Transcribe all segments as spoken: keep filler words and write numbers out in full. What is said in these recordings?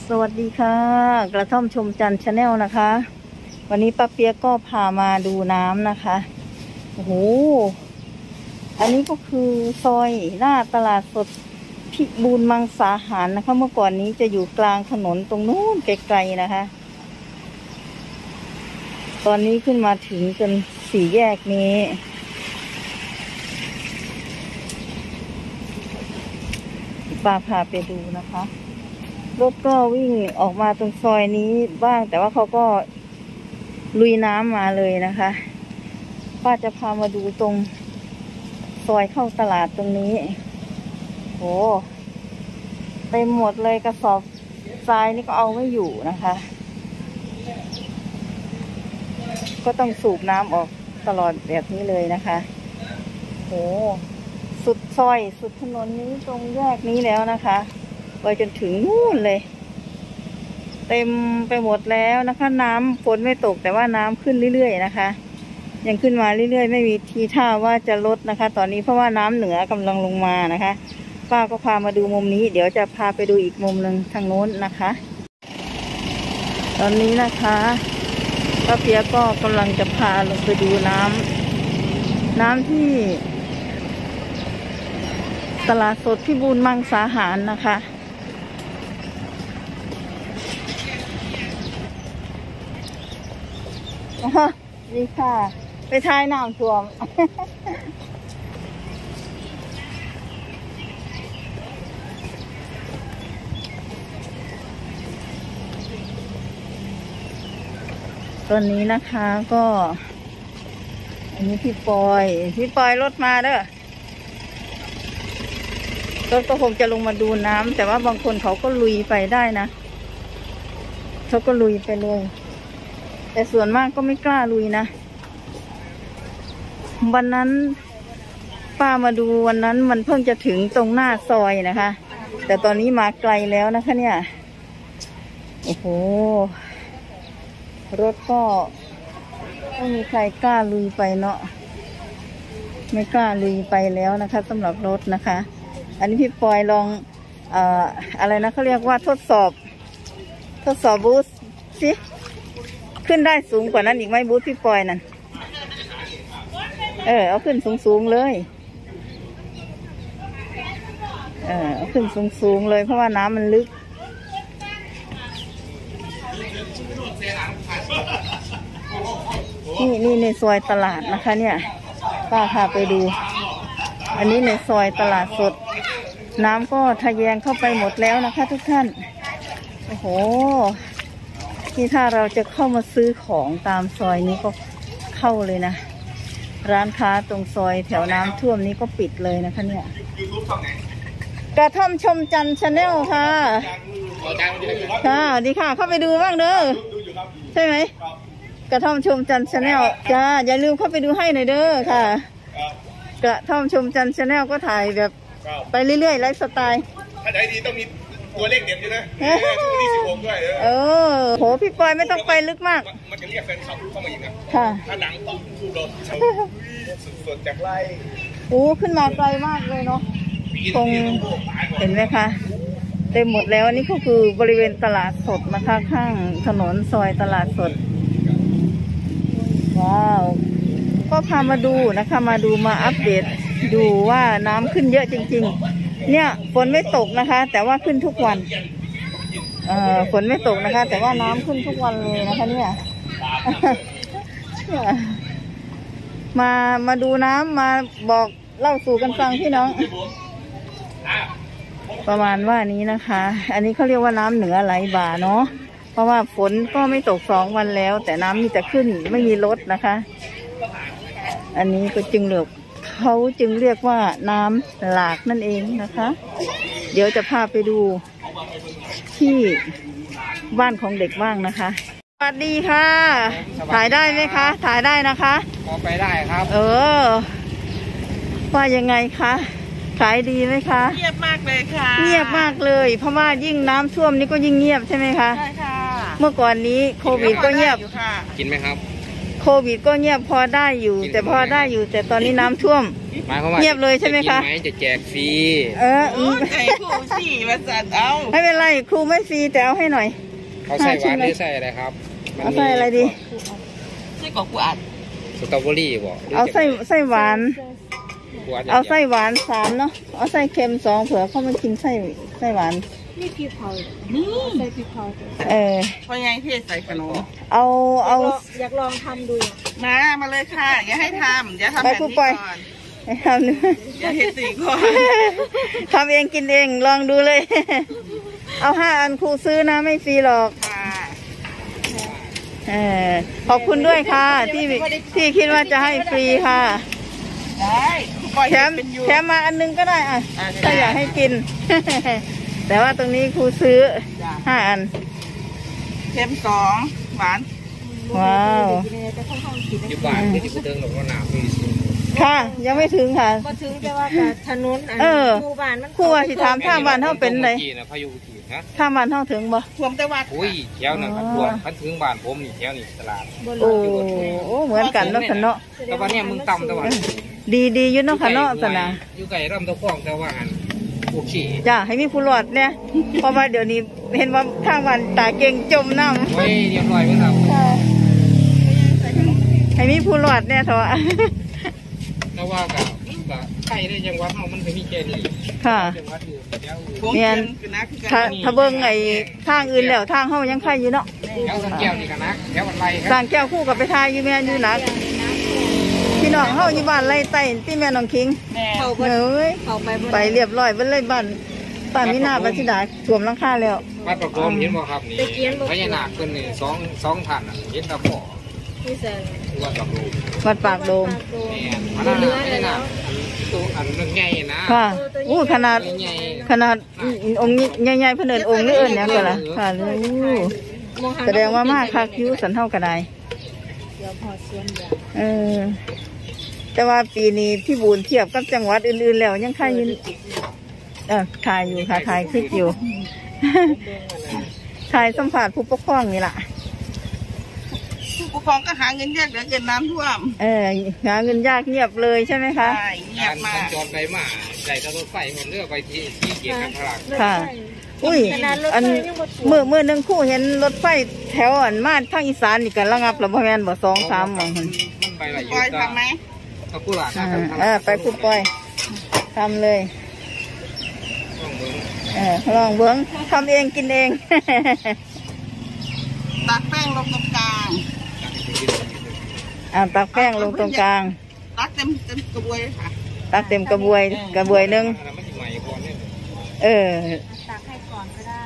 สวัสดีค่ะกระท่อมชมจันทร์ชาแนลนะคะวันนี้ป้าเปียกก็พามาดูน้ำนะคะโอ้โหอันนี้ก็คือซอยหน้าตลาดสดพิบูลมังสาหารนะคะเมื่อก่อนนี้จะอยู่กลางถนนตรงนู้นไกลๆนะคะตอนนี้ขึ้นมาถึงจนสี่แยกนี้ป้าพาไปดูนะคะรถก็วิ่งออกมาตรงซอยนี้บ้างแต่ว่าเขาก็ลุยน้ำมาเลยนะคะป้าจะพามาดูตรงซอยเข้าตลาดตรงนี้โอ้เต็มหมดเลยกระสอบทรายนี่ก็เอาไม่อยู่นะคะก็ต้องสูบน้ำออกตลอดแบบนี้เลยนะคะโอ้สุดซอยสุดถนนนี้ตรงแยกนี้แล้วนะคะไปจนถึงนู่นเลยเต็มไปหมดแล้วนะคะน้ำฝนไม่ตกแต่ว่าน้ำขึ้นเรื่อยๆนะคะยังขึ้นมาเรื่อยๆไม่มีทีท่าว่าจะลดนะคะตอนนี้เพราะว่าน้ำเหนือกำลังลงมานะคะป้าก็พามาดูมุมนี้เดี๋ยวจะพาไปดูอีกมุมหนึ่งทางโน้นนะคะตอนนี้นะคะป้าเปียก็กำลังจะพาลงไปดูน้ำน้ำที่ตลาดสดพิบูลมังสาหารนะคะดีค่ะไปท้ายน้ำท่วมตอนนี้นะคะก็อันนี้พี่ปอยพี่ปอยรถมาเด้อรถก็คงจะลงมาดูน้ำแต่ว่าบางคนเขาก็ลุยไปได้นะเขาก็ลุยไปเลยแต่ส่วนมากก็ไม่กล้าลุยนะวันนั้นป้ามาดูวันนั้นมันเพิ่งจะถึงตรงหน้าซอยนะคะแต่ตอนนี้มาไกลแล้วนะคะเนี่ยโอ้โหรถก็ไม่มีใครกล้าลุยไปเนาะไม่กล้าลุยไปแล้วนะคะสำหรับรถนะคะอันนี้พี่ปอยลองเอ่ออะไรนะเขาเรียกว่าทดสอบทดสอบบูสต์สิขึ้นได้สูงกว่านั้นอีกไหมบูสต์พี่ปอยนั่นเออเอาขึ้นสูงๆเลยเออเอาขึ้นสูงๆเลยเพราะว่าน้ำมันลึกนี่นี่ในซอยตลาดนะคะเนี่ยป้าพาไปดูอันนี้ในซอยตลาดสดน้ำก็ทะแยงเข้าไปหมดแล้วนะคะทุกท่านโอ้โหที่ถ้าเราจะเข้ามาซื้อของตามซอยนี้ก็เข้าเลยนะร้านค้าตรงซอยแถวน้ำท่วมนี้ก็ปิดเลยนะคะเนี่ยกระท่อมชมจันทร์ชาแนลค่ะค่ะดีค่ะเข้าไปดูบ้างเด้อใช่ไหมกระท่อมชมจันทร์ชาแนลจ้าอย่าลืมเข้าไปดูให้หน่อยเด้อค่ะกระท่อมชมจันทร์ชาแนลก็ถ่ายแบบไปเรื่อยๆไลฟ์สไตล์ถ้าใจดีต้องมีตัวเลขเด็ดอยู่นะช่วงที่สิบหกด้วยเออโหพี่ปอยไม่ต้องไปลึกมากมันจะเรียกแฟนคลับเข้ามาอีกนะค่ะถ้าดังต้องสู้รถสุดๆจากไล่โอ้ขึ้นมาไกลมากเลยเนาะคงเห็นไหมคะเต็มหมดแล้วนี่ก็คือบริเวณตลาดสดนะคะข้างถนนซอยตลาดสดว้าวก็พามาดูนะคะมาดูมาอัปเดตดูว่าน้ำขึ้นเยอะจริงๆเนี่ยฝนไม่ตกนะคะแต่ว่าขึ้นทุกวันเอ่อฝนไม่ตกนะคะแต่ว่าน้ำขึ้นทุกวันเลยนะคะเนี่ยมามาดูน้ำมาบอกเล่าสู่กันฟังพี่น้องประมาณว่านี้นะคะอันนี้เขาเรียกว่าน้ำเหนือไหลบ่าเนาะเพราะว่าฝนก็ไม่ตกสองวันแล้วแต่น้ำมีแต่ขึ้นไม่มีลดนะคะอันนี้ก็จึงเรียกเขาจึงเรียกว่าน้ำหลากนั่นเองนะคะเดี๋ยวจะพาไปดูที่บ้านของเด็กบ้างนะคะสวัสดีค่ะถ่ายได้ไหมคะถ่ายได้นะคะพอไปได้ครับเออว่ายังไงคะขายดีไหมคะเงียบมากเลยค่ะเงียบมากเลยเพราะว่ายิ่งน้ำท่วมนี่ก็ยิ่งเงียบใช่ไหมคะใช่ค่ะเมื่อก่อนนี้โควิดก็เงียบกินไหมครับโคควิดก็เงียบพอได้อยู่ แต่พอได้อยู่ แต่ตอนนี้น้ำท่วมหมายความว่าเงียบเลยใช่ไหมคะจกินไหมจะแจกฟรีเอออืมไก่คู่สี่มาจัดเอาไม่เป็นไรครูไม่ฟรีแต่เอาให้หน่อยเขาใส่หวานหรือใส่อะไรครับมันเอาใส่อะไรดีไส้กรอกกูอัดสตรอเบอรี่บ่หรืเอาไส้ไส้หวานหวานเอาไส้หวานสามเนาะเอาไส้เค็มสองเผื่อเขาไม่กินไส้ไส้หวานนี่พริกเผานี่ใส่พริกเผาเออพอไงเทศใส่ขนมเอาเอาอยากลองทำดูมา มาเลยค่ะ อย่าให้ทำอย่าทำไปแบบครูนี้ปล่อยก่อนให้ทำดูอย่าเห็ดสีก่อนทำเองกินเองลองดูเลย เอาห้าอันครูซื้อนะไม่ฟรีหรอกค่ะเออขอบคุณด้วยค่ะ ที่ที่คิดว่าจะให้ฟรีค่ะได้ปล่อยแถเห็ดมเป็นยูแถมมาอันนึงก็ได้อ่ะอ่าถ้าอยากให้กิน แต่ว่าตรงนี้ครูซื้อห้าอันเค็มสองหวานว้าวจะค่อนข้างผิดอยู่บ้านที่ที่กูเติงหลงว่าหนาวมีสิค่ะ ยังไม่ถึงค่ะก็ถึงแต่ว่ากับถนนอันเออหมู่บ้านมันครูว่าสิถามถ้าบ้านเท่าเป็นไรกี่นะพายุกี่นะถ้าบ้านเท่าถึงบ่ท่วมแต่วัดอุ้ยแถวนั้นครับรวมพันถึงบ้านผมนี่แถวนี่ตลาดบนโอ้โอ้เหมือนกันเนาะค่ะเนาะแต่ว่าเนี่ยมึงต่ำแต่ว่าดีดีอยู่เนาะค่ะเนาะสนะอยู่ไก่ร่ำตะคองแต่ว่าอันโอเคจ้าให้มีผู้รอดเนี่ยเพราะว่าเดี๋ยวนี้เห็นว่าข้างวันตาเก่งจมน้ำเฮ้ยเรียบร้อยไหมครับให้มีผู้รอดเนี่ยเถอะแต่ว่ากับกับไก่ในจังหวัดเรามันจะมีแค่นี้ค่ะจังหวัดอื่นแถวพวงเนีเค็ยนมคือนะคือถ้ากันถ้าเบิ่งไอ้ทางอื่นแล้วทางเฮายังไข่อยู่เนาะแถวสันแก้วนี่กันนะแถววันไรคสรัร้าบงแก้วคู่กับไปทายอยู่แม่นอยู่หนักพี่น้องเฮาอยู่บ้านไร่ใต้ที่แม่น้องคิงแม่เขาบเอ้ยเขาไปบนไปเรียบร้อยเบิ่นเลยบ้านป้ามินาบัสิดาท่วมหลังคาแล้ววัดประโคมเห็นบ่ครับนี่พญานาคขึ้นนี่สองสองท่านเห็นตะบ่อที่เซนวัดประโคมวัดปากโดมเนี่ยพญานาคพญานาคตัวอันนึงใหญ่นะค่ะอู้ขนาดใหญ่ขนาดองค์ใหญ่ๆเพิ่นเอิ้นองค์หรือเอิ้นหยังก็ล่ะค่ะอู้แสดงว่ามาคักอยู่สันเฮาก็ได้เดี๋ยวพอส่วนใหญ่เออแต่ว่าปีนี้พี่บูนเทียบกับจังหวัดอื่นๆแล้วยังค่ายอยืนเออถ่ายอยู่ค่ะถ่ายคลิปอยู่ ถ่ายสัมผัสผู้ปกครองนี่ล่ะผู้ปกครองก็หาเงินแยกเหลือเกินน้ำท่วมเออหาเงินยากเงียบเลยใช่ไหมคะใช่เงียกาบรมาสัญกจรไปมาใจตะรถไฟมันเลือกไปที่ที่เกียรติกันพลังค่ะ อุ้ยขนาดรถอันไฟยังบ่ท่วมเมื่อเมื่อหนึงคู่เห็นรถไฟแถวอันมาทางอีสานนี่กันระงับแล้วบ่แม่นบ่สองสามหม่องหั่นมันไปหลายอปยู่ล่อยก็ทำไหมตะกุหลาบอ่านะครับเออไปคู่ปล่อยทำเลยต้องเบิ่งเออลองเบิ้งทำเองกินเองตักแป้งลงตรงกลางอ่าตักแป้งลงตรงกลางตักเต็มเต็มกระบวยค่ะตักเต็มกระบวยกระบวยหนึงแล้วมันจะใหม่ก่อนเนี่ยเออตักให้ก่อนก็ได้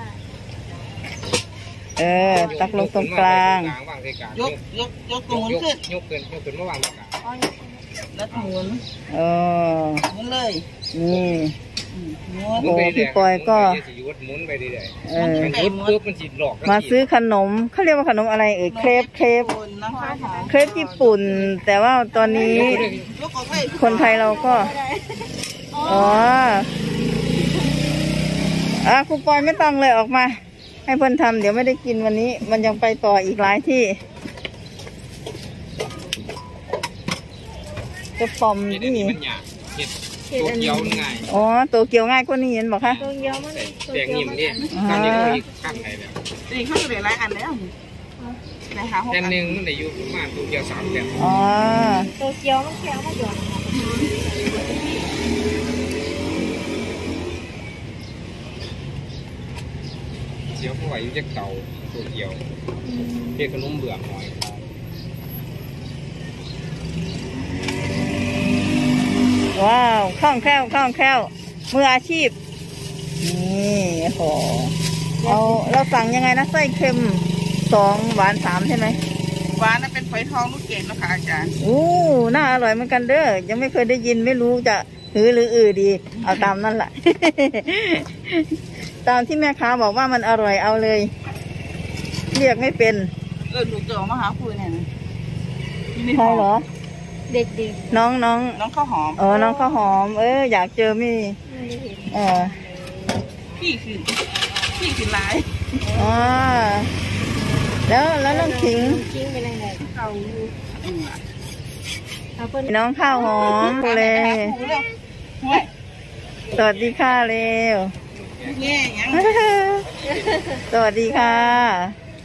เออ ตักลงตรงกลางวางใส่กลางยกยกยกตรงนู้นขึ้นยกขึ้นยกขึ้นมาวางตรงกลางแล้วหมุนเออหมุนเลยนี่อืมหมุนโอ้พี่ปอยก็หมุนไปเรื่อยเออๆมันปุ๊บปุ๊บมันจิตหลอกมาซื้อขนมเขาเรียกว่าขนมอะไรเอ่ยเครปเครปคนนะคะหอมเครปญี่ปุ่น แต่ว่าตอนนี้ยกออกไปคนไทยเราก็ อ๋ออ่ะครูปอยไม่ต้องเลยออกมา ให้เพื่อนทำเดี๋ยวไม่ได้กินวันนี้ มันยังไปต่ออีกหลายที่จะปอมเห็ดอันนี่นี้มันหยาบเห็ดตัวเกียวง่ายอ๋อตัวเกี่ยวง่ายกว่านี้เห็นบอกคะตัวเดียวมันตัวแดงเดียวนิ่มมันนี่ตอนนี้ก็อีกข้างไหนแล้วนี่เขาเหลือหลายอันแล้วไหนหาหกแผ่นอันหนึ่งมันได้อยู่ประมาณตัวเกียวสามแผ่นอ๋อตัวเดียวมันแข็งมาหย่อนเดี๋ยวเขาไหวอยู่จะเก่าตัวเกียวเรียกขนมเบื่อหน่อยว้าวคล่องแคล่วคล่องแคล่วมืออาชีพนี่โหเอาเราสั่งยังไงนะไส้เค็มสองหวานสามใช่ไหมหวานนั้นเป็นฝอยทองลูกเกดนะคะอาจารย์อู้น่าอร่อยเหมือนกันเด้อยังไม่เคยได้ยินไม่รู้จะหือหรืออือดี เอาตามนั่นแหละ ตามที่แม่ค้าบอกว่ามันอร่อยเอาเลย เรียกไม่เป็นเออหนูเจอมาหาคุยเนี่ยนะใช่เหรอเด็กน้องน้องน้องข้าวหอมเออน้องข้าวหอม เอออยากเจอมี่ๆไม่ได้เห็นเออพี่คือพี่คือหลายอ๋อแล้วแล้วน้องขิงทิ้งไปไหนไหนเขาอยู่อเอาเพิ่นน้องข้าวหอมเลยสวัสดีค่ะเร็ว สวัสดีค่ะ